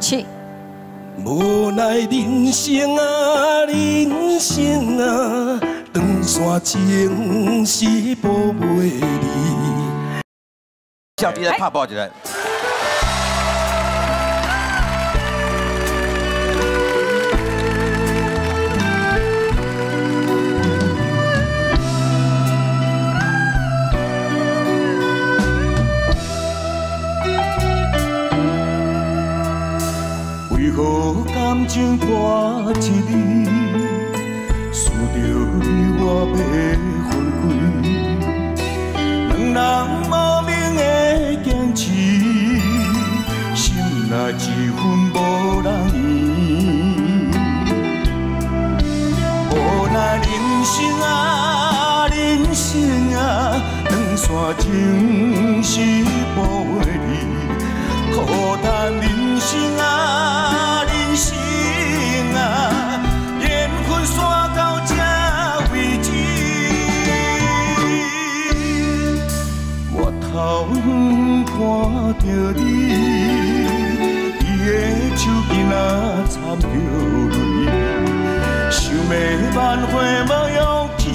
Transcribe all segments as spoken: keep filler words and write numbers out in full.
七。 无奈人生啊，人生啊，长线情是保袂离。 小弟来拍爆一下。 为何感情破一字，输着你我要分开？两人无名的坚持，心内一分无人圆。无奈人生啊，人生啊，长线情是保袂离，苦叹人生啊。 人生啊，缘分煞到这为止。我头远看着你，伊的手囡仔掺着泪，想要挽回无勇气，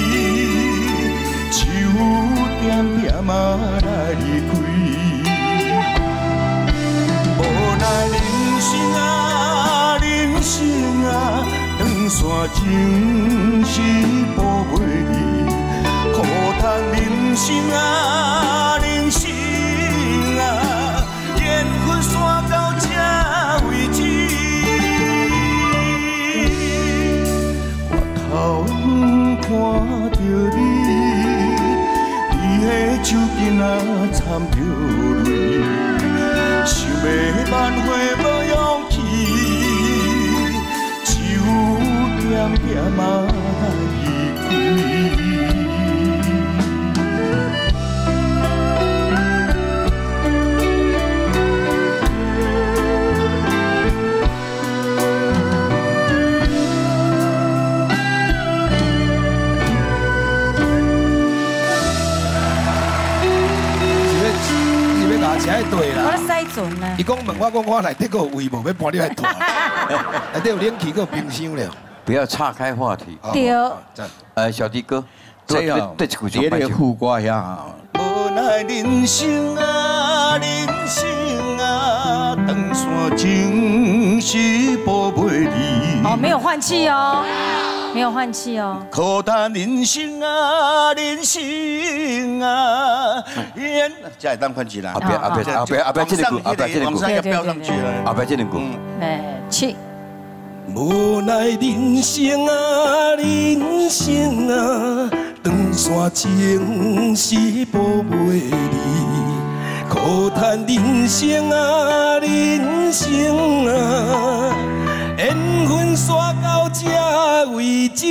手点点啊来离开。无奈人生啊。 人生啊，长线情是保袂离，苦叹人生啊，人生啊，缘分煞到这为止。我头远看着你，你的手囡仔掺着泪，想要挽回无勇气。 点点啊来离开。你要拿起来对啦。 我咧使准呢。 伊讲问我讲我内底个有位无要搬你来住，内底有冷气，个冰箱了。 不要岔开话题。 对。 呃，小弟哥， 这样对这个副歌呀。 无奈人生啊，人生啊，长线情是保袂离。 哦，没有换气哦，没有换气哦。 苦叹人生啊，人生啊，缘。这会当换气啦。 后边后边后边后边这个句，后边这个句， 往上要飙上去了。 后边这个句。 哎，七。 无奈人生啊，人生啊，长线情是保袂离，苦叹人生啊，人生啊，缘分煞到这为止。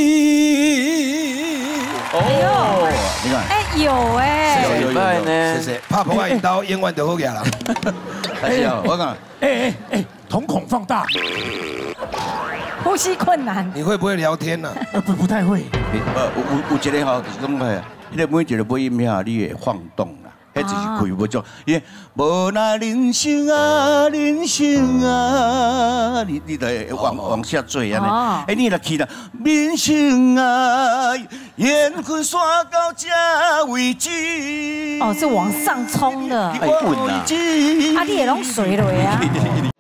哦，你看， 哎有哎， 有有有， 呢？ 谢谢，拍破引刀，永远就好个啦。 哎呀，我讲，哎哎哎，瞳孔放大。 呼吸困难。 你会不会聊天呢？ 呃，不不太会。 呃，有有一个吼，就是讲个，迄个每一个尾音遐，你会晃动啦，迄就是开无种。伊无奈人生啊，人生啊，你你得往往下坠安尼。哎，你来去啦，人生啊，缘分煞到这为止。 哦，是往上冲的。 哎，稳啊！ 啊，你也拢水落啊。